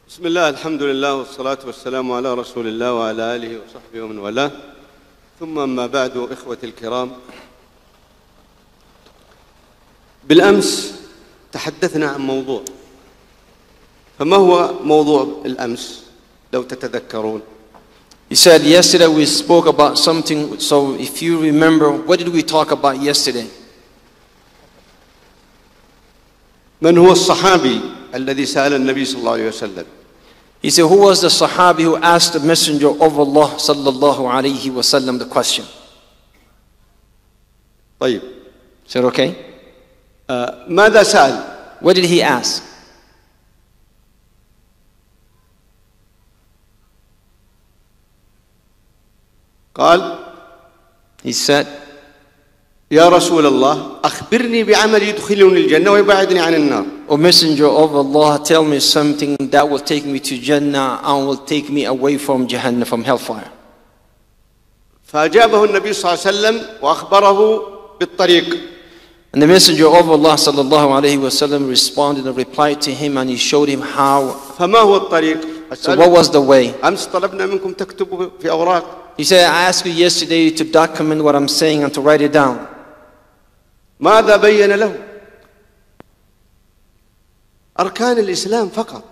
بسم الله، الحمد لله والصلاة والسلام على رسول الله وعلى آله وصحبه ومن والاه، ثم أما بعد. إخوتي الكرام، بالأمس تحدثنا عن موضوع، فما هو موضوع الأمس لو تتذكرون؟ He said yesterday we spoke about something, so if you remember, what did we talk about yesterday? من هو الصحابي الذي سأل النبي صلى الله عليه وسلم؟ He said, who was the Sahabi who asked the Messenger of Allah sallallahu alayhi wa sallam the question? طيب. He said, okay. ماذا سأل؟ What did he ask? قال, he said, يا رسول الله أخبرني بعمل يدخلني الجنة ويبعدني عن النار. O Messenger of Allah, tell me something that will take me to Jannah and will take me away from Jahannam, from hellfire. فأجابه النبي صلى الله عليه وسلم وأخبره بالطريق. And the Messenger of Allah sallallahu alayhi wa sallam responded and replied to him, and he showed him how. فما هو الطريق؟ So what was the way? أمس طلبنا منكم تكتبوا في أوراق. He said, I asked you yesterday to document what I'm saying and to write it down. ماذا بين له؟ أركان الإسلام فقط.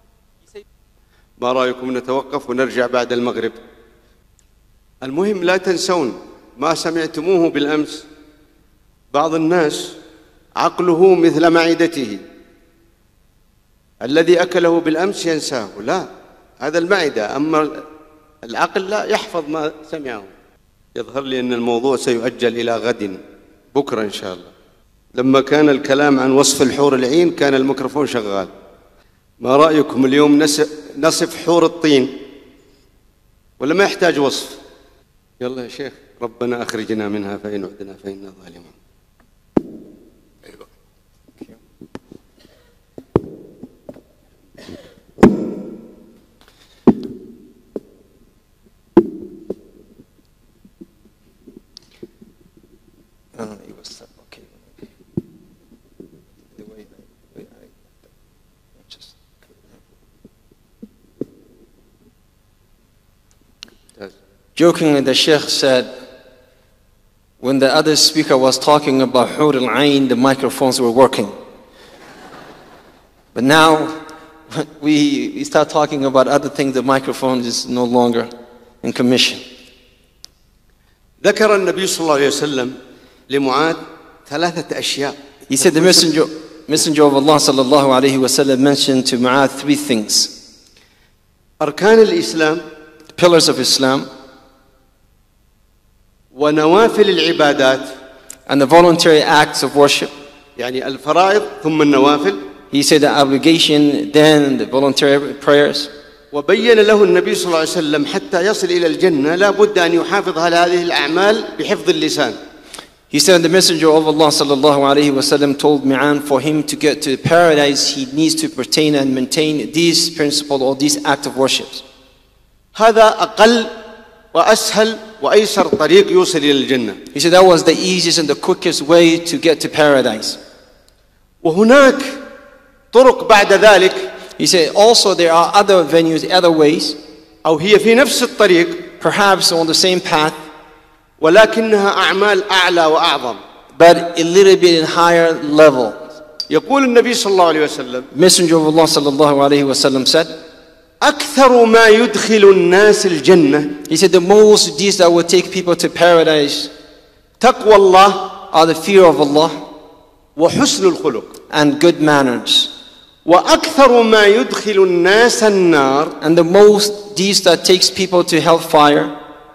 ما رأيكم نتوقف ونرجع بعد المغرب؟ المهم لا تنسون ما سمعتموه بالأمس. بعض الناس عقله مثل معدته، الذي أكله بالأمس ينساه. لا، هذا المعدة، أما العقل لا يحفظ ما سمعه. يظهر لي أن الموضوع سيؤجل إلى غد، بكرة إن شاء الله. لما كان الكلام عن وصف الحور العين كان الميكروفون شغال. ما رأيكم اليوم نصف حور الطين؟ ولا ما يحتاج وصف؟ يلا يا شيخ، ربنا أخرجنا منها فإن عدنا فإنا ظالمون. Jokingly, the Sheikh said, when the other speaker was talking about Hur al-Ain, the microphones were working. But now, we start talking about other things, the microphone is no longer in commission. ذكر النبي صلى الله عليه وسلم لمعاذ ثلاثة أشياء. He said the messenger of Allah sallallahu alayhi wa sallam mentioned to Mu'adh three things. أركان الإسلام, the pillars of Islam, ونوافل العبادات, and the voluntary acts of worship. يعني الفرائض ثم النوافل. He said the obligation, then the voluntary prayers. وبين له النبي صلى الله عليه وسلم حتى يصل إلى الجنة لا بد أن يحافظ على هذه الأعمال بحفظ اللسان. He said the Messenger of Allah sallallahu alayhi wa sallam told Mi'an for him to get to paradise he needs to pertain and maintain these principles or these acts of worship. هذا أقل وأسهل وأيسر طريق يوصل إلى الجنة. He said that was the easiest and the quickest way to get to paradise. وهناك طرق بعد ذلك. He said also there are other venues, other ways. أو هي في نفس الطريق. Perhaps on the same path. ولكنها أعمال أعلى وأعظم. But a little bit in higher level. يقول النبي صلى الله عليه وسلم. Messenger of Allah sallallahu alayhi wa sallam said, أكثر ما يدخل الناس الجنة. He said the most deeds that will take people to paradise تقوى الله are the fear of Allah وحسن الخلق and good manners. وأكثر ما يدخل الناس النار, and the most deeds that takes people to hellfire,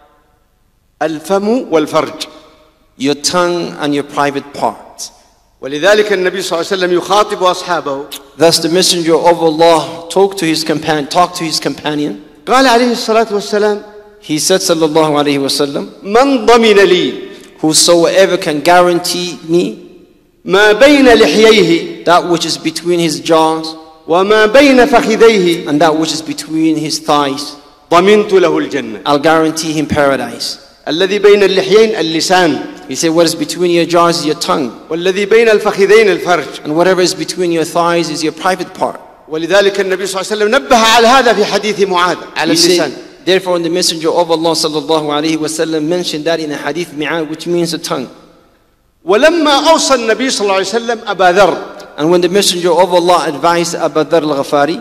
الفم والفرج, your tongue and your private parts. ولذلك النبي صلى الله عليه وسلم يخاطب أصحابه. Thus the Messenger of Allah talked to his companion. قال عليه الصلاة والسلام. He said sallallahu alayhi wa sallam, من ضمن لي, whosoever can guarantee me ما بين لحييه, that which is between his jaws, وما بين فخذيه, and that which is between his thighs, ضمنت له الجنة. I'll guarantee him paradise. الذي بين اللحيين اللسان. He said what is between your jaws is your tongue. والذي بين الفخذين الفرج. And whatever is between your thighs is your private part. ولذلك النبي صلى الله عليه وسلم نبه على هذا في حديث معاذ على He اللسان. said, therefore, the Messenger of Allah sallallahu alaihi wasallam mentioned that in a hadith Mi'ad, which means the tongue. ولما أوصى النبي صلى الله عليه وسلم أبا ذر And when the Messenger of Allah advised Abu Dharr al-Ghafari,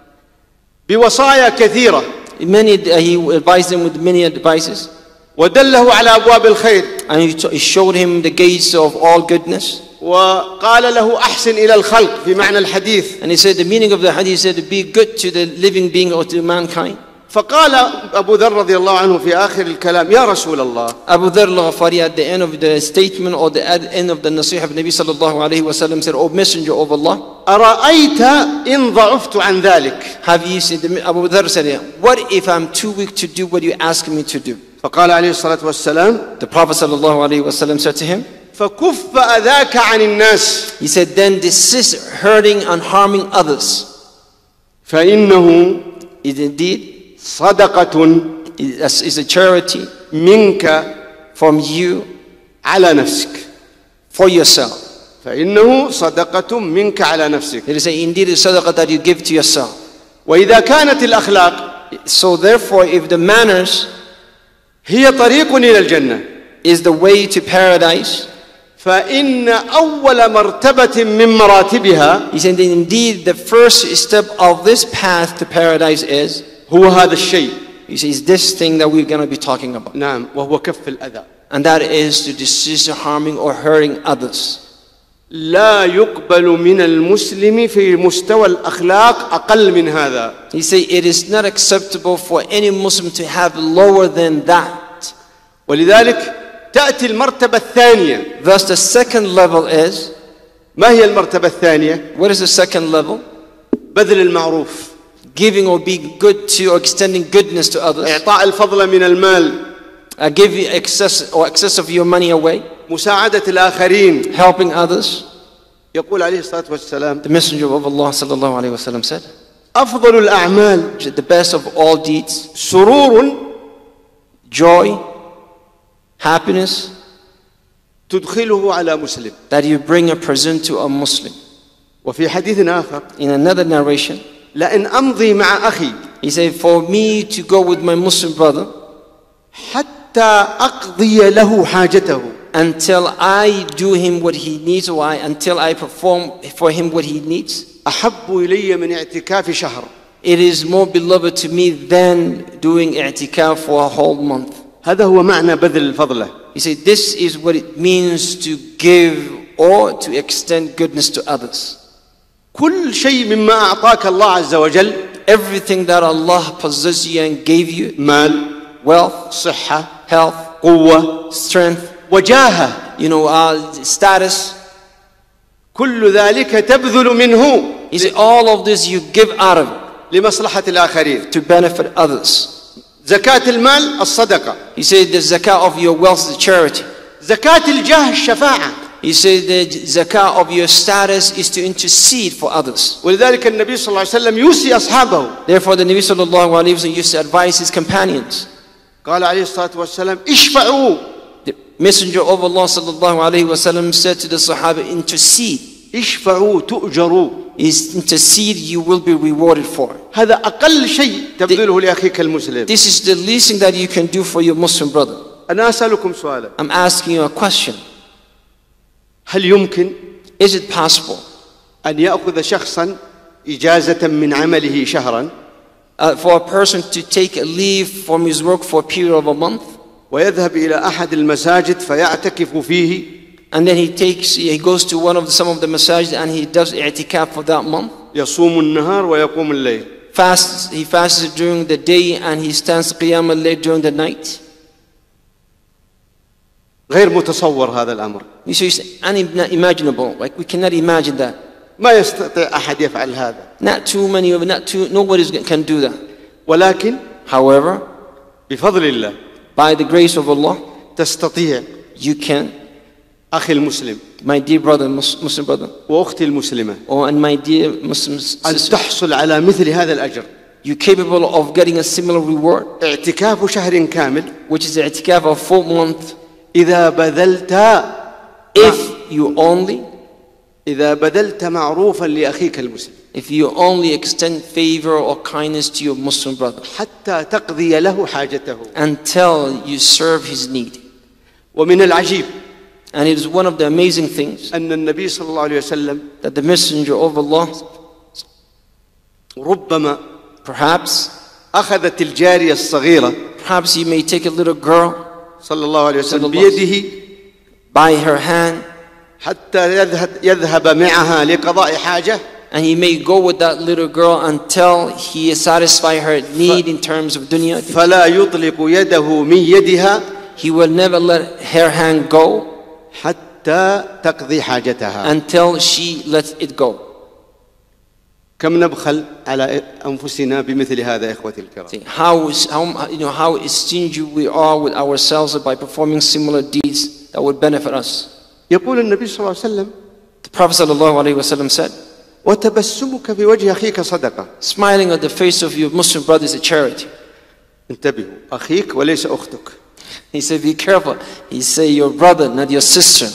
بوصايا كثيرة he advised him with many advices, ودله على أبواب الخير and he showed him the gates of all goodness. وقال له أحسن إلى الخلق في معنى الحديث. And he said, the meaning of the hadith said, to be good to the living being or to mankind. فقال أبو ذر رضي الله عنه في آخر الكلام يا رسول الله Abu Dharr al-Ghafari at the end of the statement or the end of the nasihah of Nabi sallallahu alayhi wa sallam said, O Messenger of Allah, أرأيت إن ضعفت عن ذلك. have you seen, Abu Dharr said, what if I'm too weak to do what you ask me to do? فقال عليه الصلاة والسلام The Prophet sallallahu alayhi wa sallam said to him, فكف أذاك عن الناس he said, then desist hurting and harming others. فإنه It indeed صدقة is a charity منك from you على نفسك. for yourself. فإنه صدقة منك على نفسك. It is indeed a sadaqah that you give to yourself. وإذا كانت الأخلاق So therefore, if the manners هي طريق إلى الجنة is the way to paradise, فإن أول مرتبة من مراتبها he said, indeed the first step of this path to paradise is, هو هذا الشيء. he says, this thing that we're going to be talking about. نعم وهو كف الأذى. And that is to desist harming or hurting others. لا يقبل من المسلم في مستوى الأخلاق أقل من هذا. He said, it is not acceptable for any Muslim to have lower than that. ولذلك تأتي المرتبة الثانية. Thus the second level is, ما هي المرتبة الثانية؟ what is the second level? بذل المعروف. Giving or being good to or extending goodness to others. إعطاء الفضل من المال. Give you excess of your money away. مساعدة الآخرين. Helping others. يقول عليه الصلاة والسلام The Messenger of Allah sallallahu alayhi wa sallam said, أفضل الأعمال the best of all deeds, سرور joy, happiness, تدخله على مسلم. that you bring a present to a Muslim. وفي حديث آخر In another narration, لأن أمضي مع أخي he said, for me to go with my Muslim brother حتى أقضي له حاجته until I do him what he needs, or until I perform for him what he needs, أحب إلي من اعتكاف شهر. it is more beloved to me than doing i'tikaf for a whole month. هذا هو معنى بذل الفضلة. He said, this is what it means to give or to extend goodness to others. كل شيء مما أعطاك الله عز وجل Everything that Allah possessed you and gave you, مال wealth, صحة health, قوة strength, وجاهة status. كل ذلك تبذل منه He said, all of this you give out of it لمصلحة الآخرين. to benefit others. زكاة المال الصدقة. He said, the zakah of your wealth is charity. زكاة الجاه الشفاعة. He said, the zakah of your status is to intercede for others. ولذلك النبي صلى الله عليه وسلم يوصي أصحابه. Therefore, the Nabi sallallahu alayhi wa sallam used to advise his companions. قال عليه الصلاة والسلام اشفعوا. The Messenger of Allah sallallahu alayhi wa sallam said to the Sahaba, intercede. اشفعوا تؤجروا. Is intercede, you will be rewarded for it. هذا أقل شيء تبذله لأخيك المسلم. This is the least thing that you can do for your Muslim brother. أنا أسألكم سؤالا. I'm asking you a question. هل يمكن Is it possible أن يأخذ شخصا إجازة من عمله شهرا for a person to take a leave from his work for a period of a month, ويذهب إلى أحد المساجد فيعتكف فيه and then he goes to some of the masajid and he does i'tikaf for that month? يصوم النهار ويقوم الليل. He fasts during the day and he stands qiyam al-layl during the night. غير متصور هذا الأمر. You see, it's unimaginable. Like, we cannot imagine that. ما يستطيع أحد يفعل هذا. Nobody can do that. ولكن However, بفضل الله by the grace of Allah, تستطيع you can, أخي المسلم my dear brother, Muslim brother, وأختي المسلمة and my dear Muslim أن sister, تحصل على مثل هذا الأجر. you're capable of getting a similar reward, اعتكاف شهر كامل which is the i'tikaf of 4 months, إذا بذلت if you only إذا بذلت معروفا لأخيك المسلم. if you only extend favor or kindness to your Muslim brother حتى تقضي له حاجته. until you serve his need. ومن العجيب And it is one of the amazing things أن النبي صلى الله عليه وسلم that the Messenger of Allah ربما perhaps أخذت الجارية الصغيرة he may take a little girl صلى الله عليه وسلم صلى الله عليه بيده by her hand, حتى يذهب معها لقضاء حاجة. and he may go with that little girl until he satisfy her need in terms of dunya. فلا يطلق يده من يدها He will never let her hand go حتى تقضي حاجتها. until she lets it go. كم نبخل على أنفسنا بمثل هذا إخوتي الكرام. See, how stingy we are with ourselves by performing similar deeds that would benefit us. يقول النبي صلى الله عليه وسلم The Prophet ﷺ said, وتبسمك في وجه أخيك صدقة. smiling at the face of your Muslim brother is a charity. انتبهوا أخيك وليس أختك. He said, be careful. He said, your brother, not your sister.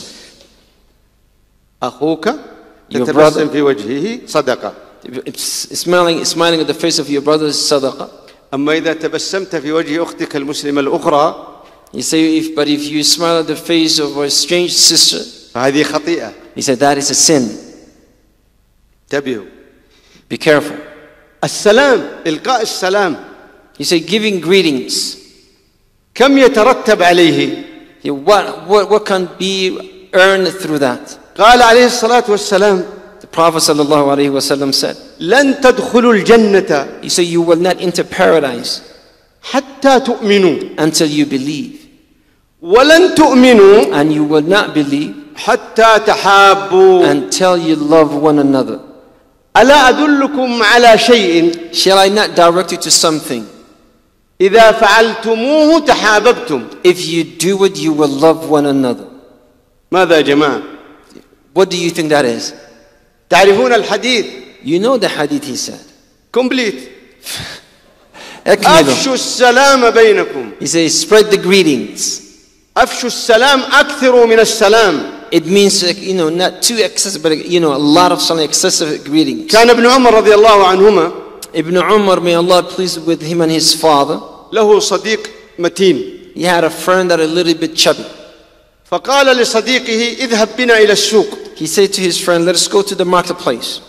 أخوك Your تتبسم في وجهه صدقة. Smiling at the face of your brother is sadaqah. أما إذا تبسمت في وجه أختك المسلمة الأخرى He said, but if you smile at the face of a strange sister, فهذه خطيئة. he said, that is a sin. انتبهوا. Be careful. السلام إلقاء السلام He said, giving greetings. كم يترتب عليه؟ What can be earned through that? قال عليه الصلاة والسلام The Prophet ﷺ said, لن تدخلوا الجنة he said, you will not enter paradise حتى تؤمنوا until you believe. ولن تؤمنوا And you will not believe حتى تحابوا. until you love one another. ألا أدلكم على شيء Shall I not direct you to something? إذا فعلتموه تحاببتم. If you do it, you will love one another. ماذا يا جماعة؟ What do you think that is? تعرفون الحديث؟ You know the hadith he said. كومبليت. أكملوا. أفشوا السلام بينكم. He says, spread the greetings. أفشوا السلام أكثروا من السلام. It means, not too excessive, but, a lot of some excessive greetings. كان ابن عمر رضي الله عنهما Ibn Umar, may Allah please with him and his father, له صديق متين. he had a friend that a little bit chubby. فقال لصديقه اذهب بنا إلى السوق. He said to his friend, let us go to the marketplace.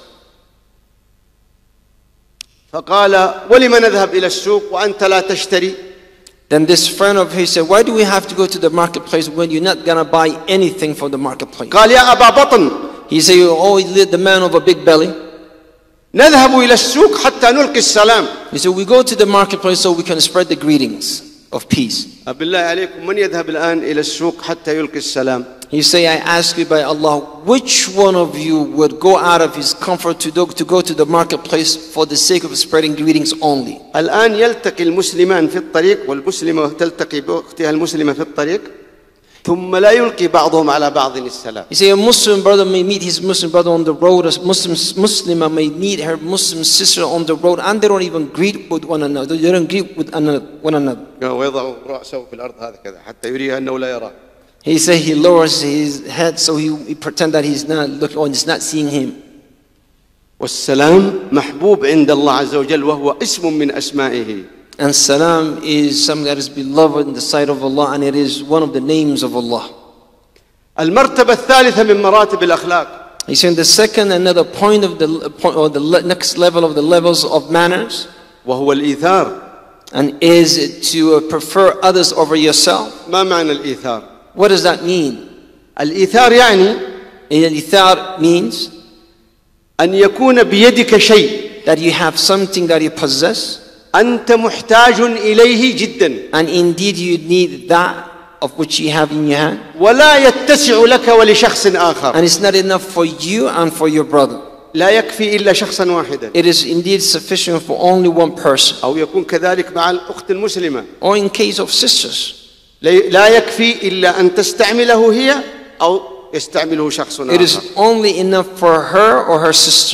فقال ولم نذهب إلى السوق وأنت لا تشتري؟ Then this friend of his said, why do we have to go to the marketplace when you're not going to buy anything from the marketplace? قال يا أبا بطن He said, oh, the man of a big belly. نذهب إلى السوق حتى نلقي السلام. He said, we go to the marketplace so we can spread the greetings of peace. بالله عليكم من يذهب الآن إلى السوق حتى يلقي السلام؟ He say, I ask you by Allah, which one of you would go out of his comfort to go to the marketplace for the sake of spreading greetings only? الآن يلتقي المسلمان في الطريق والمسلمة تلتقي بأختها المسلمة في الطريق ثم لا يلقي بعضهم على بعض السلام. He say, a Muslim brother may meet his Muslim brother on the road, a Muslimah may meet her Muslim sister on the road, and they don't even greet with one another. They don't greet with one another. ويضع رأسه في الأرض هكذا حتى يريها أنه لا يراه. He said he lowers his head so he pretend that he's not looking or he's not seeing him. والسلام محبوب عند الله عز وجل وهو اسم من أسمائه. And salam is something that is beloved in the sight of Allah, and it is one of the names of Allah. المرتبة الثالثة من مراتب الأخلاق. He said the second, another point of the next level of the levels of manners, وهو الإيثار. and is to prefer others over yourself. ما معنى الإيثار؟ What does that mean? الإيثار يعني Al-ithar means أن يكون بيدك شيء that you have something that you possess, أنت محتاج إليه جدا and indeed you need that of which you have in your hand, ولا يتسع لك ولشخص آخر. and it's not enough for you and for your brother. لا يكفي إلا شخصا واحدا. It is indeed sufficient for only one person. أو يكون كذلك مع الأخت المسلمة. Or in case of sisters, لا يكفي إلا أن تستعمله هي أو يستعمله شخص it آخر. is only enough for her or her sister.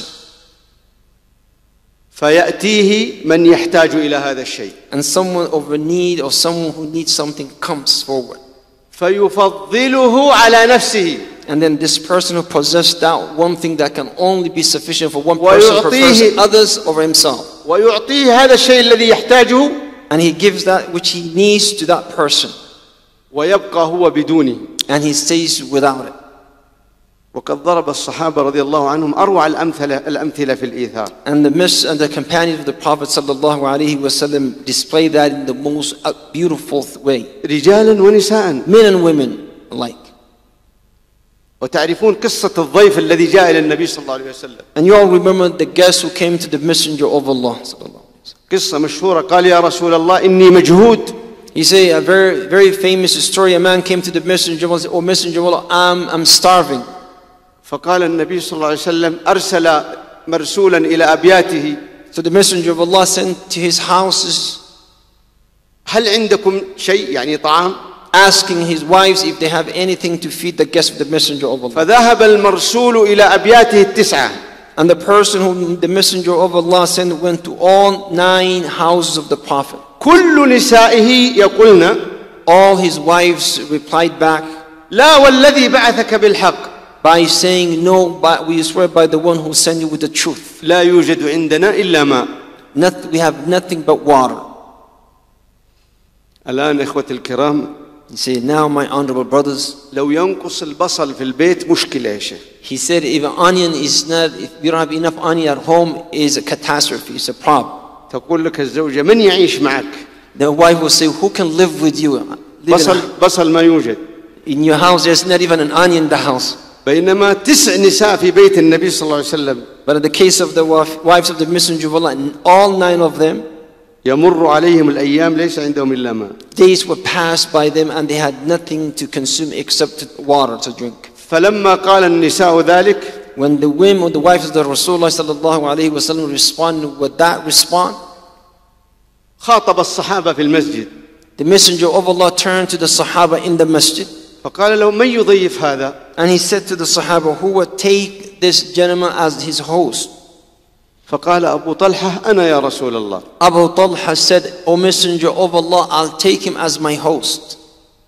فيأتيه من يحتاج إلى هذا الشيء. And someone of a need or someone who needs something comes forward. فيفضله على نفسه. And then this person who possessed that one thing that can only be sufficient for one person prefers others over himself. ويعطيه هذا الشيء الذي يحتاجه. And he gives that which he needs to that person. ويبقى هو بدونه. And he stays without it. وقد ضرب الصحابة رضي الله عنهم أروع الأمثلة في الإيثار. And the companions of the Prophet sallallahu alaihi wasallam display that in the most beautiful way. رجالا ونساء. Men and women alike. وتعرفون قصة الضيف الذي جاء إلى النبي صلى الله عليه وسلم. And you all remember the guest who came to the messenger of Allah sallallahu alaihi wasallam. قصة مشهورة. قال يا رسول الله إني مجهود. He said a very, very famous story. A man came to the messenger of Allah and said, "Oh messenger of Allah, I'm starving." فقال النبي صلى الله عليه وسلم أرسل مرسولا إلى أبياته. So the messenger of Allah sent to his houses, هل عندكم شيء يعني طعام؟ asking his wives if they have anything to feed the guests of the messenger of Allah. فذهب المرسول إلى أبياته التسعة. And the person whom the messenger of Allah sent went to all 9 houses of the Prophet. كل نسائه يقولن. All his wives replied back, لا والذي بعثك بالحق. by saying, no, but we swear by the one who sent you with the truth. لا يوجد عندنا إلا ماء. We have nothing but water. الآن إخوة الكرام. He said, now my honorable brothers. لو ينقص البصل في البيت مشكلة يا شيخ. He said, if onion is not, if you don't have enough onion at home, is a catastrophe, it's a problem. تقول لك الزوجة من يعيش معك؟ The wife will say, who can live with you? بصل ما يوجد. In your house, there's not even an onion in the house. بينما 9 نساء في بيت النبي صلى الله عليه وسلم. But in the case of the wives of the Messenger of Allah, all 9 of them, يمر عليهم الأيام ليس عندهم إلا ماء. Days were passed by them and they had nothing to consume except water to drink. فلما قال النساء ذلك. When the women or the wives of the Rasulullah sallallahu alaihi wasallam responded with that response, خاطب الصحابة في المسجد. The Messenger of Allah turned to the Sahaba in the masjid. فقال لهم من يضيف هذا؟ And he said to the Sahaba, who would take this gentleman as his host? فقال أبو طلحة أنا يا رسول الله. Abu Talha said, O Messenger of Allah, I'll take him as my host.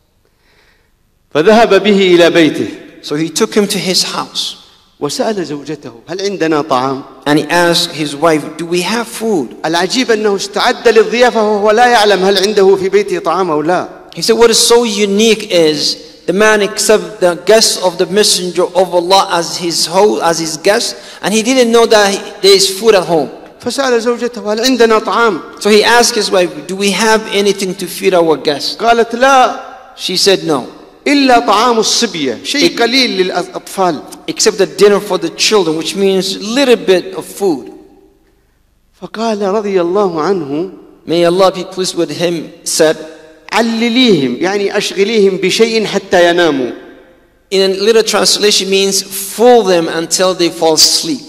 فذهب به إلى بيته. So he took him to his house. وسأل زوجته هل عندنا طعام؟ And he asked his wife, do we have food? العجيب أنه استعد للضيافة وهو لا يعلم هل عنده في بيته طعام أو لا. He said, what is so unique is the man accepted the guest of the Messenger of Allah as his host, as his guest, and he didn't know that there is food at home. فسأل زوجته هل عندنا طعام؟ So he asked his wife, do we have anything to feed our guests? قالت لا. She said no. إلا طعام الصبية شيء قليل للأطفال. Except the dinner for the children, which means a little bit of food. فقال رضي الله عنه. May Allah be pleased with him, said, علليهم يعني أشغليهم بشيء حتى يناموا. In a little translation means fool them until they fall asleep.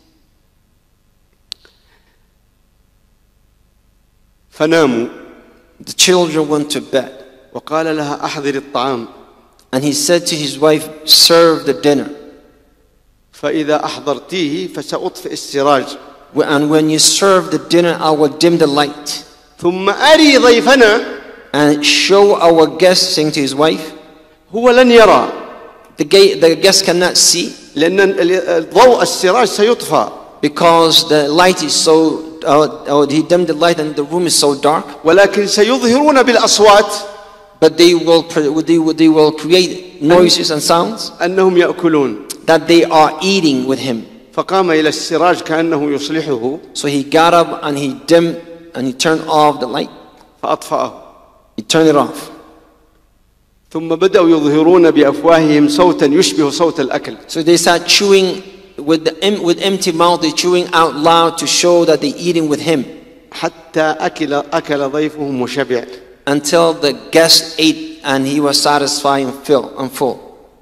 فناموا. The children went to bed. وقال لها أحضر الطعام. And he said to his wife, serve the dinner. فإذا أحضرتيه فسأطفئ السراج. And when you serve the dinner, I will dim the light. ثم أري ضيفنا. And show our guest, saying to his wife, هو لن يرى. The guest cannot see. لأن ضوء السراج سيطفى. Because the light is so, he dimmed the light and the room is so dark. ولكن سيظهرون بالأصوات. But they will create noises and sounds. أنهم يأكلون. That they are eating with him. فقام إلى السراج كأنه يصلحه. So he got up and he dimmed and he turned off the light. فأطفأه. He turned it off. ثم بدأوا يظهرون بأفواههم صوتا يشبه صوت الأكل. So they start chewing with empty mouth. They're chewing out loud to show that they're eating with him. حتى أكل ضيفهم وشبع. Until the guest ate and he was satisfied and full.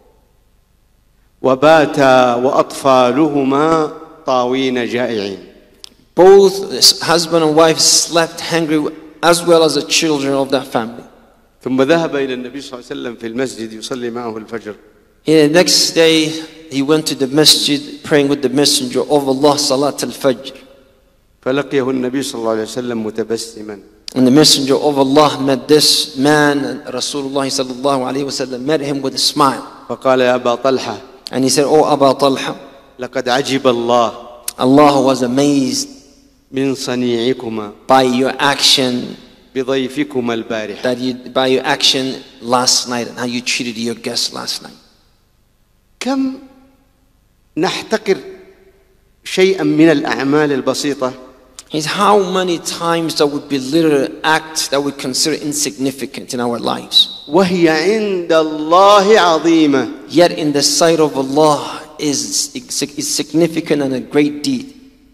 وباتا وأطفالهما طاوين جائعين. Both husband and wife slept hungry, as well as the children of that family. ثم ذهب إلى النبي صلى الله عليه وسلم في المسجد يصلي معه الفجر. The next day he went to the masjid praying with the Messenger of Allah Salat al-Fajr. فلقيه النبي صلى الله عليه وسلم متبسما. And the Messenger of Allah met this man, and Rasulullah sallallahu alaihi wasallam met him with a smile. فقال يا أبا طلحة And he said, "Oh Abu Talha, لقد عجب الله Allah was amazed من صنيعكما by your action, بضيفكما البارحة. by your action last night and how you treated your guests last night." كم نحتقر شيئا من الأعمال البسيطة Is how many times that would belittle an act that we consider insignificant in our lives, وهي عند الله عظيمة. yet in the sight of Allah is significant and a great deed.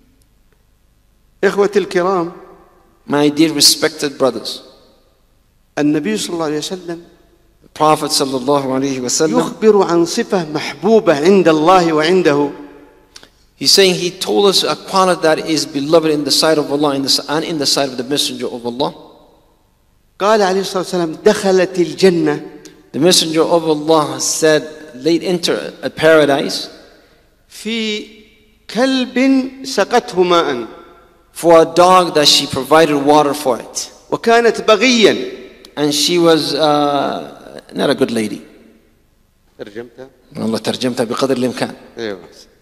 إخوتي الكرام، My dear respected brothers, النبي صلى الله عليه وسلم the Prophet sallallahu alaihi wasallam, يخبر عن صفة محبوبة عند الله وعنده. he's saying he told us a quality that is beloved in the sight of Allah and in the sight of the Messenger of Allah. قال عليه الصلاة والسلام دخلت الجنة The Messenger of Allah said, "Let enter a paradise في كلب سقته ماء for a dog that she provided water for it, وكانت بغيا." and she was not a good lady." ترجمتها؟ والله ترجمتها بقدر الإمكان. أيوة.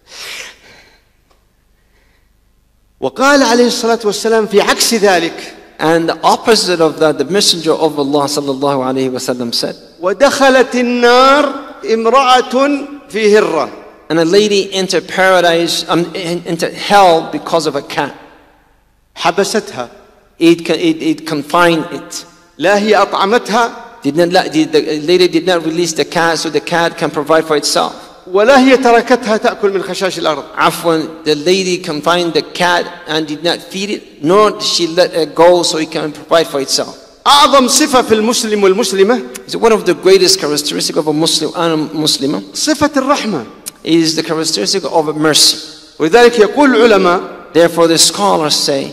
وقال عليه الصلاة والسلام في عكس ذلك And the opposite of that, the Messenger of Allah sallallahu alaihi wasallam said, ودخلت النار امرأة في هرة. and a lady entered paradise, entered hell because of a cat. حبستها It confined it. لا هي أطعمتها The lady did not release the cat so the cat can provide for itself. ولا هي تركتها تأكل من خشاش الأرض. Afwan, the lady confined the cat and did not feed it, nor did she let it go so it can provide for itself. أعظم صفة في المسلم والمسلمة It's one of the greatest characteristics of a Muslim and a Muslimah صفة الرحمة. is the characteristic of mercy. ولذلك يقول العلماء Therefore the scholars say,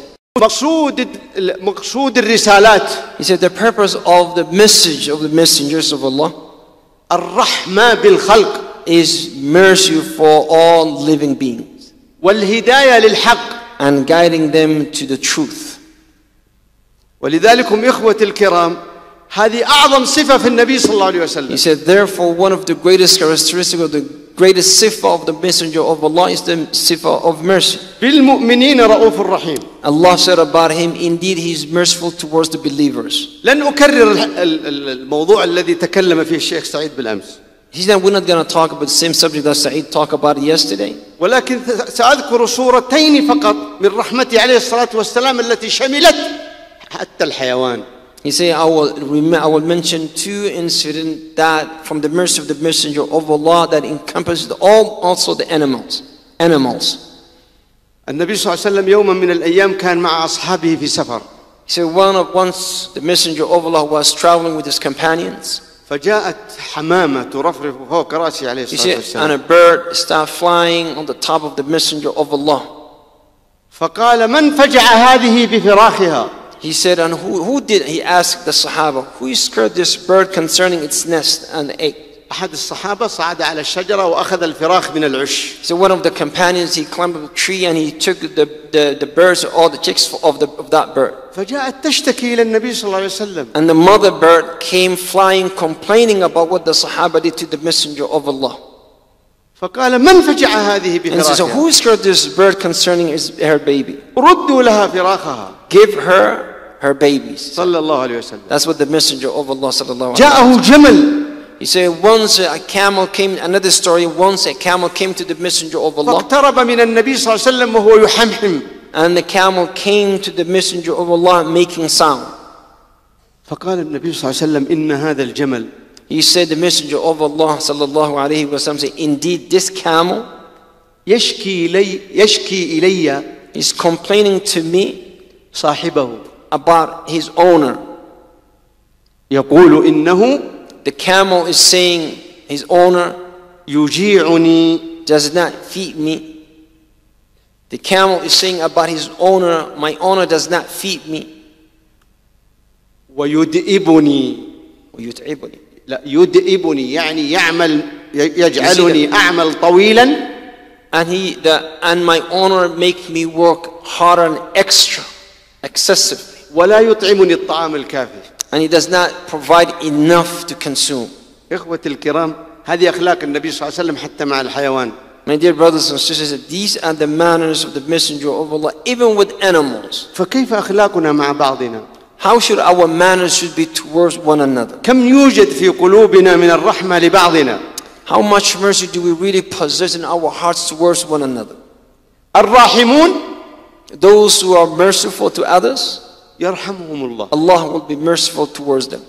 مقصود الرسالات he said the purpose of the message of the messengers of Allah الرحمة بالخلق is mercy for all living beings والهداية للحق. and guiding them to the truth. ولذلك إخوة الكرام هذه أعظم صفة في النبي صلى الله عليه وسلم. He said therefore one of the greatest characteristics of the greatest sifa of the messenger of Allah is the sifa of mercy. بالمؤمنين رؤوف رحيم. Allah said about him, indeed he is merciful towards the believers. لن أكرر الموضوع الذي تكلم فيه الشيخ سعيد بالأمس. He said we're not going to talk about the same subject that Saeed talked about yesterday. ولكن سأذكر صورتين فقط من رحمته عليه الصلاة والسلام التي شملت حتى الحيوان. He said I will mention two incidents that from the mercy of the messenger of Allah that encompasses also the animals. النبي صلى الله عليه وسلم يوما من الأيام كان مع أصحابه في سفر. He said once the messenger of Allah was traveling with his companions. فجاءت حمامة ترفرف فوق رأسه عليه He الصلاة said, and a والسلام. bird started flying on the top of the messenger of Allah. فقال من فجع هذه بفراخها؟ He said, and who did, he asked the Sahaba, who scared this bird concerning its nest and egg? أحد الصحابة صعد على الشجرة وأخذ الفراخ من العش. So one of the companions, he climbed up a tree and he took the birds, all the chicks of that bird. فجاءت تشتكي إلى النبي صلى الله عليه وسلم. And the mother bird came flying, complaining about what the Sahaba did to the messenger of Allah. فقال من فجع هذه And he said, so بفراخها؟ who scared this bird concerning her baby? ردوا لها فراخها. Give her babies. صلى الله عليه وسلم. That's what the messenger of Allah sallallahu alaihi wasallam. جاءه جمل. He said once a camel came, another story, once a camel came to the messenger of Allah. فاقترب من النبي صلى الله عليه وسلم وهو يحمحم. And the camel came to the messenger of Allah making sound. فقال النبي صلى الله عليه وسلم إن هذا الجمل He said, the messenger of Allah sallallahu alaihi wasallam said, indeed this camel يشكي إلي is complaining to me صاحبه. about his owner. يقول إنه The camel is saying his owner يجيعني does not feed me. The camel is saying about his owner, my owner does not feed me. ويدئبني. ويتعبني. لا يدئبني يعني يجعلني أعمل طويلا. And my owner make me work harder and extra, excessively. ولا يطعمني الطعام الكافي. And he does not provide enough to consume. إخوة الكرام هذه أخلاق النبي صلى الله عليه وسلم حتى مع الحيوان. My dear brothers and sisters, these are the manners of the Messenger of Allah, even with animals. فكيف أخلاقنا مع بعضنا؟ How should our manners should be towards one another? كم يوجد في قلوبنا من الرحمة لبعضنا؟ How much mercy do we really possess in our hearts towards one another? الراحمون Those who are merciful to others, يرحمهم الله. Allah will be merciful towards them.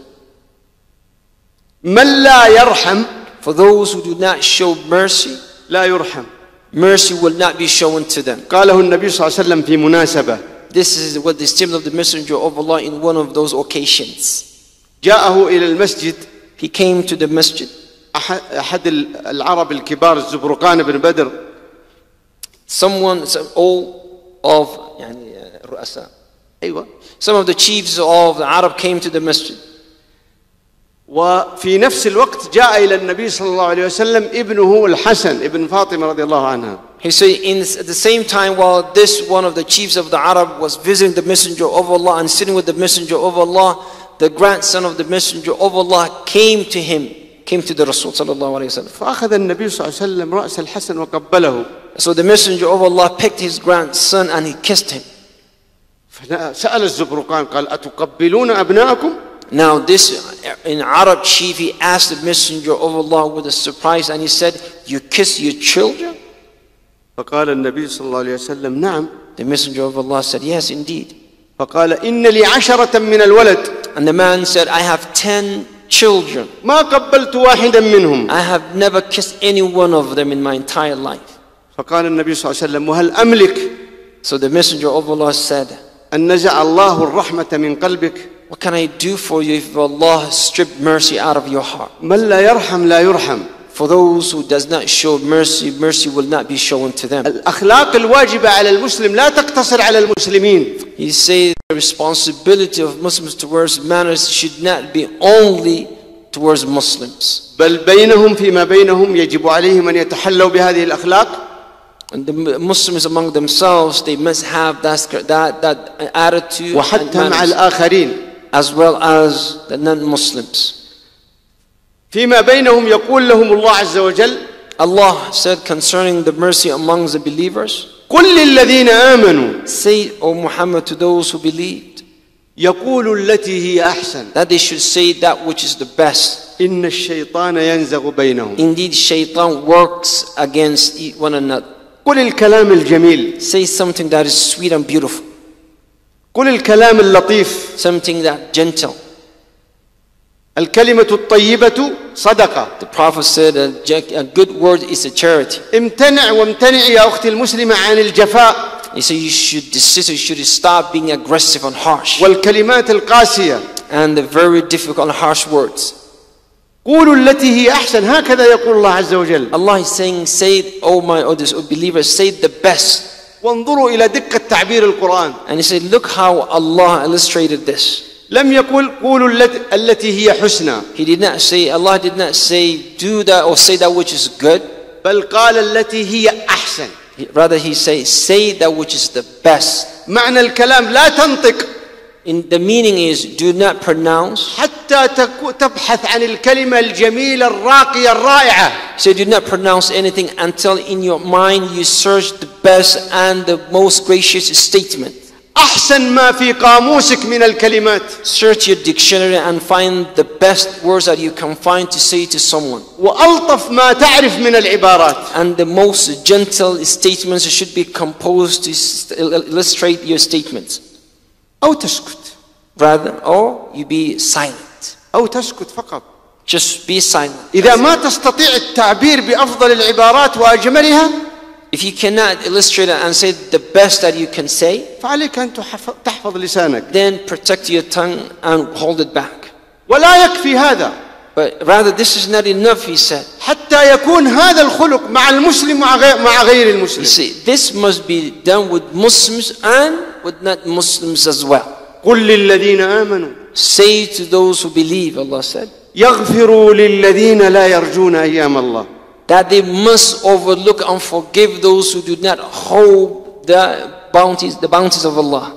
من لا يرحم For those who do not show mercy, لا يرحم. mercy will not be shown to them. قاله النبي صلى الله عليه وسلم في مناسبة. This is what the statement of the Messenger of Allah in one of those occasions. جاءه إلى المسجد He came to the masjid. أحد العرب الكبار الزبرقان بن بدر. All of الرؤساء. أيوة. Some of the chiefs of the Arab came to the masjid. وفي نفس الوقت جاء إلى النبي صلى الله عليه وسلم ابنه الحسن ابن فاطمة رضي الله عنها. He said, at the same time while this one of the chiefs of the Arab was visiting the Messenger of Allah and sitting with the Messenger of Allah, the grandson of the Messenger of Allah came to him, came to the Rasul sallallahu alayhi wa sallam. فأخذ النبي صلى الله عليه وسلم رأس الحسن وقبله. So the Messenger of Allah picked his grandson and he kissed him. فسأل الزبرقان قال أتقبلون أبناءكم؟ Now this in Arab chief, he asked the Messenger of Allah with a surprise and he said, you kiss your children? فقال النبي صلى الله عليه وسلم نعم. The Messenger of Allah said, yes indeed. فقال إن لي 10 من الولد. And the man said, I have 10 children. ما قبلت واحدا منهم. I have never kissed any one of them in my entire life. فقال النبي صلى الله عليه وسلم وهل أملك So the Messenger of Allah said, أن نزع الله الرحمة من قلبك. what can I do for you if Allah stripped mercy out of your heart? من لا يرحم لا يرحم. For those who does not show mercy, mercy will not be shown to them. الأخلاق الواجبة على المسلم لا تقتصر على المسلمين. He says the responsibility of Muslims towards manners should not be only towards Muslims. بل بينهم فيما بينهم يجب عليهم أن يتحلوا بهذه الأخلاق. And the Muslims among themselves, they must have that attitude and وحتى مع manners, الآخرين. as well as the non-Muslims. فيما بينهم يقول لهم الله عز وجل Allah said concerning the mercy among the believers, قل للذين آمنوا say, O Muhammad, to those who believed, يقول التي هي أحسن that they should say that which is the best. إن الشيطان ينزغ بينهم. Indeed, shaitan works against one another. قل الكلام الجميل. Say something that is sweet and beautiful, قل الكلام اللطيف. something that gentle. الكلمة الطيبة صدقة. The Prophet said a good word is a charity. امتنع وامتنع يا أختي المسلمة عن الجفاء. He said you should desist, you should stop being aggressive and harsh, والكلمات القاسية. and the very difficult and harsh words. قولوا التي هي أحسن هكذا يقول الله عز وجل. Allah is saying, say, O believers, say the best. وانظروا إلى دقة تعبير القرآن. And he said, look how Allah illustrated this. لم يقل قولوا التي هي حسنى. He did not say, Allah did not say, do that or say that which is good. بل قال التي هي أحسن. Rather he says, say that which is the best. معنى الكلام لا تنطق. In the meaning is, do not pronounce. حتى تبحث عن الكلمة الجميلة الراقية الرائعة. So do not pronounce anything until in your mind you search the best and the most gracious statement. أحسن ما في قاموسك من الكلمات. Search your dictionary and find the best words that you can find to say to someone. وألطف ما تعرف من العبارات. And the most gentle statements should be composed to illustrate your statements. أو تسكت. Rather, or you be silent. أو تسكت فقط. Just be silent. إذا ما تستطيع التعبير بأفضل العبارات وأجملها. If you cannot illustrate it and say the best that you can say, فعليك أن تحفظ لسانك. then protect your tongue and hold it back. ولا يكفي هذا. But rather this is not enough, he said. حتى يكون هذا الخلق مع المسلم مع غير You المسلم. see, this must be done with Muslims and with not Muslims as well. قل للذين آمنوا. Say to those who believe, Allah said, يغفروا للذين لا يرجون أيام الله. that they must overlook and forgive those who do not hold the bounties of Allah.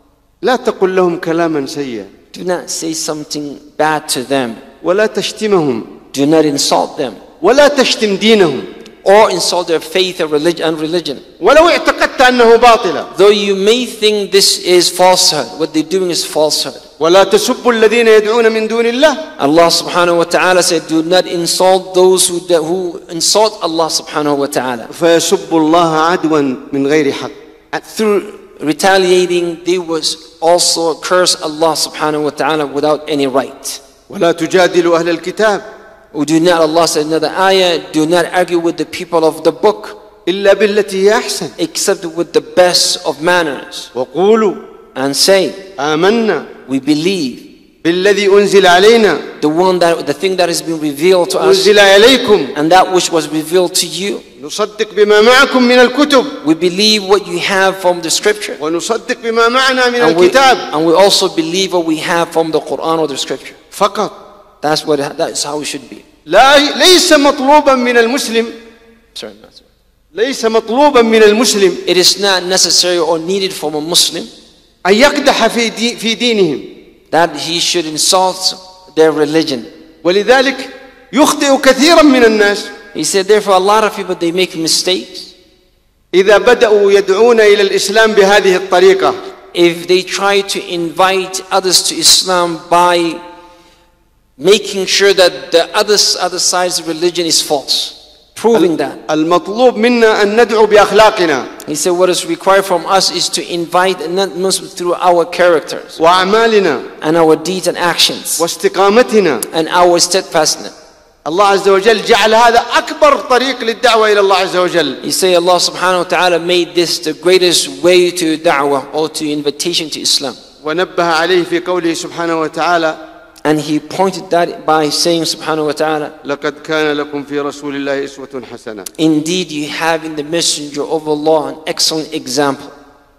لا تقل لهم كلاما سيئا. Do not say something bad to them. ولا تشتمهم. Do not insult them. ولا تشتم دينهم or insult their faith and religion. ولو اعتقدت أنه باطلا Though you may think this is falsehood, what they're doing is falsehood. ولا تسبوا الذين يدعون من دون الله Allah subhanahu wa ta'ala said, do not insult those who insult Allah subhanahu wa ta'ala. فيسبوا الله عدوا من غير حق. Through retaliating, they was also curse Allah subhanahu wa ta'ala without any right. ولا تجادلوا أهل الكتاب Do not, Allah said another ayah, do not argue with the people of the book إلا بالتي هي أحسن except with the best of manners, وقولوا and say, آمنا we believe بالذي أنزل علينا the thing that has been revealed to us أنزل إليكم and that which was revealed to you. نصدق بما معكم من الكتب We believe what you have from the scripture, ونصدق بما معنا من and we الكتاب also believe what we have from the Quran or the scripture. فقط. That's how it should be. ليس مطلوبا من المسلم Sorry, not sorry. ليس مطلوبا من المسلم It is not necessary or needed from a Muslim أن يقدح في دينهم that he should insult their religion. ولذلك يخطئ كثيرا من الناس He said, therefore, a lot of people, they make mistakes إذا بدأوا يدعون إلى الإسلام بهذه الطريقة if they try to invite others to Islam by making sure that the other side's religion is false, proving that. المطلوب منا أن ندعو بأخلاقنا He said, what is required from us is to invite non-Muslims through our characters وأعمالنا and our deeds and actions واستقامتنا. and our steadfastness. الله عز وجل جعل هذا أكبر طريق للدعوة إلى الله عز وجل. He say Allah subhanahu wa ta'ala made this the greatest way to da'wah or to invitation to Islam. ونبه عليه في قوله سبحانه وتعالى And he pointed that by saying subhanahu wa ta'ala, لقد كان لكم في رسول الله أسوة حسنة. indeed you have in the messenger of Allah an excellent example.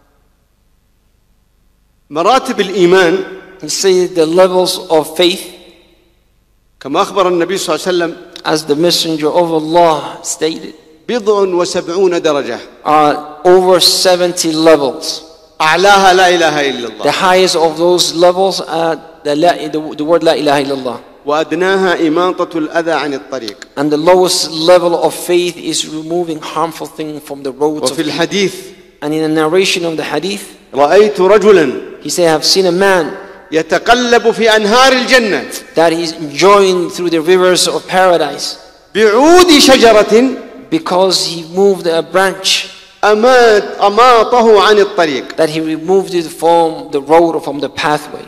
مراتب الإيمان He says the levels of faith, كما أخبر النبي صلى الله عليه وسلم as the messenger of Allah stated, 70 درجة are over 70 levels. أعلاها لا إله إلا The الله highest of those levels are the word La ilaha illallah. وأدناها إماطة الأذى عن الطريق. And the lowest level of faith is removing harmful things from the roads of وفي people. الحديث And in the narration of the hadith, رأيت رجلا he said, I have seen a man يتقلب في أنهار الجنة that is enjoying through the rivers of paradise بعود شجرة because he moved a branch, أماطه عن الطريق. that he removed it from the road or from the pathway.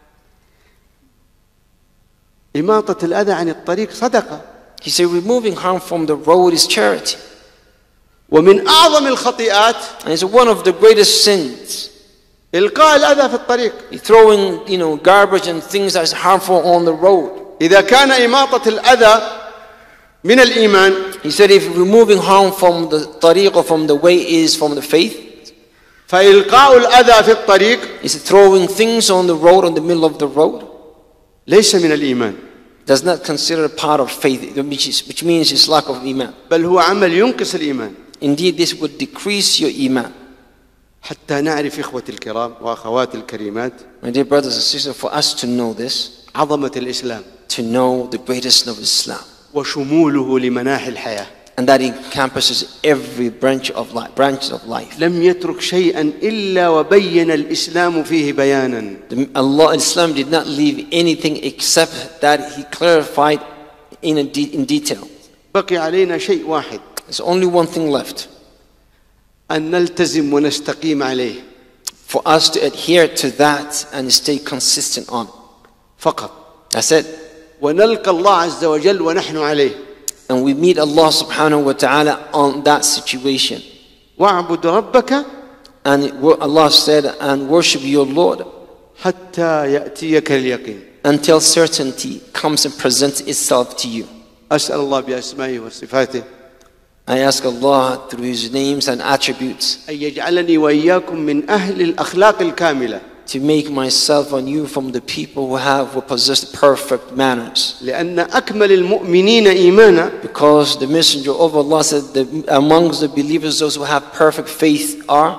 إماطة الأذى عن الطريق صدقة. He said, removing harm from the road is charity. ومن أعظم الخطيئات And it's one of the greatest sins. إلقاء الأذى في الطريق. Throwing, garbage and things that is harmful on the road. إذا كان إماطة الأذى من الإيمان He said, if removing harm from the tariq or from the way is from the faith, فإلقاء الأذى في الطريق is throwing things on the road, in the middle of the road, ليس من الإيمان does not consider part of faith, which means it's lack of iman. بل هو عمل ينقص الإيمان. Indeed, this would decrease your iman. حتى نعرف إخوة الكرام وأخوات الكريمات My dear brothers and sisters, for us to know this, عظمة الإسلام to know the greatness of Islam, وشموله لمناحي الحياة. and that encompasses every branch of life. لم يترك شيئا إلا وبين الإسلام فيه بيانا. Islam did not leave anything except that He clarified in detail. بقي علينا شيء واحد There's only one thing left, أن نلتزم ونستقيم عليه for us to adhere to that and stay consistent on it. فقط. That's it. ونلقى الله عز وجل ونحن عليه. And we meet Allah subhanahu wa ta'ala on that situation. واعبد ربك And Allah said, and worship your Lord حتى يأتيك اليقين. until certainty comes and presents itself to you. أسأل الله بأسمائه وصفاته I ask Allah through His names and attributes أن يجعلني وإياكم من أهل الأخلاق الكاملة. to make myself and you from the people who possess perfect manners. لأن أكمل المؤمنين إيمانا Because the Messenger of Allah said that amongst the believers, those who have perfect faith are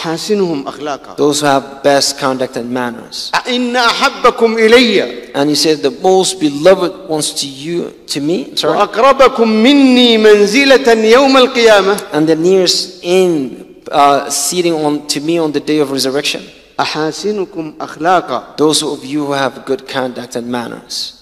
وأحاسنهم أخلاقا. those who have best conduct and manners. إن أحبكم إلي And he said, the most beloved ones to me, sorry, وأقربكم مني منزلة يوم القيامة and the nearest in seating on to me on the day of resurrection, أحاسنكم أخلاقا. those of you who have good conduct and manners.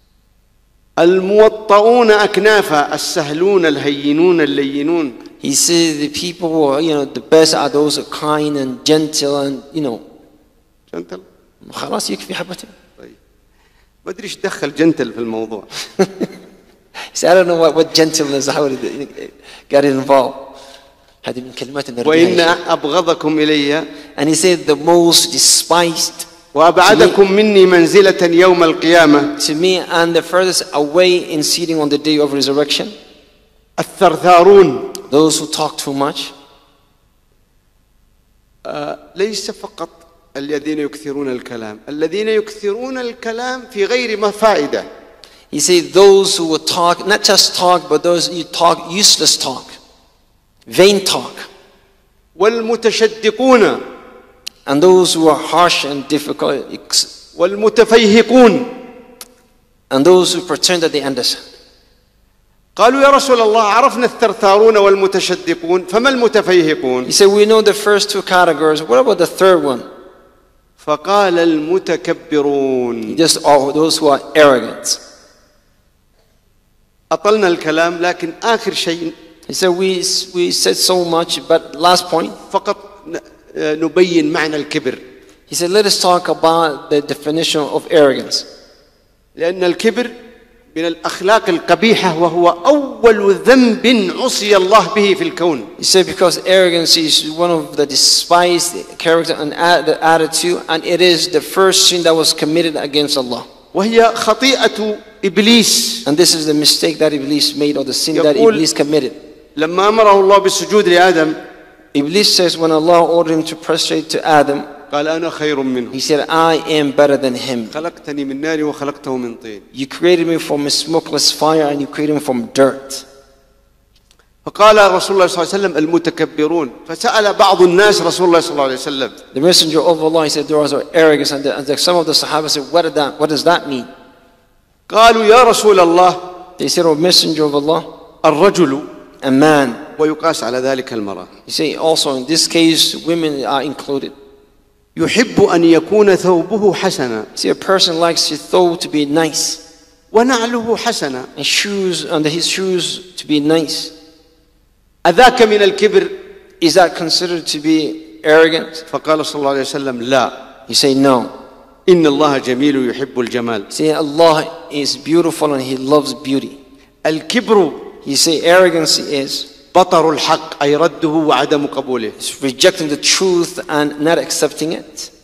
الموطؤون أكنافا السهلون الهينون اللينون. He says the people who are, the best are those who are kind and gentle and, جنتل. خلاص يكفي حبتين. طيب ما أدري إيش دخل جنتل في الموضوع. He said, I don't know what gentleness, how it got involved. هذه من كلمات النبي. وإن أبغضكم إلي. And he said the most despised وأبعدكم مني منزلة يوم القيامة. to me and the furthest away in seating on the day of resurrection, الثرثارون. those who talk too much. ليس فقط الذين يكثرون الكلام، الذين يكثرون الكلام في غير ما فائدة. He said those who will talk, not just talk, but those who talk useless talk, vain talk. والمتشدقون. And those who are harsh and difficult. والمتفيهقون. And those who pretend that they understand. قالوا يا رسول الله عرفنا الثرثارون والمتشدقون فما المتفيهقون؟ He said, we know the first two categories. What about the third one? فقال المتكبرون. Just all those who are arrogant. أطلنا الكلام لكن آخر شيء. He said, we said so much, but last point. فقط نبين معنى الكبر. He said, let us talk about the definition of arrogance. لأن الكبر من الأخلاق القبيحة وهو أول ذنب عصي الله به في الكون. He said, because arrogance is one of the despised character and the attitude, and it is the first sin that was committed against Allah. وهي خطيئة إبليس. And this is the mistake that Iblis made, or the sin that Iblis committed. لما أمره الله بالسجود لآدم. Iblis says when Allah ordered him to prostrate to Adam, قال أنا خير منه. he said, I am better than him. خلقتني من نار وخلقته من طين. You created me from a smokeless fire and you created me from dirt. فقال رسول الله صلى الله عليه وسلم المتكبرون. فسأل بعض الناس رسول الله صلى الله عليه وسلم. The messenger of Allah, he said, those are arrogance, and some of the Sahaba said, what does that mean? قالوا يا رسول الله. They said, oh messenger of Allah, الرجل. a man. ويقاس على ذلك المرأة. He said also in this case women are included. يحب أن يكون ثوبه حسنا. See, a person likes his throat to be nice. ونعله حسنا. And shoes, under his shoes to be nice. أذاك من الكبر. Is that considered to be arrogant? فقال صلى الله عليه وسلم لا. He said no. إن الله جميل يحب الجمال. See, Allah is beautiful and He loves beauty. الكبر. He say arrogance is بطر الحق أي رده وعدم قبوله. rejecting the truth and not accepting it.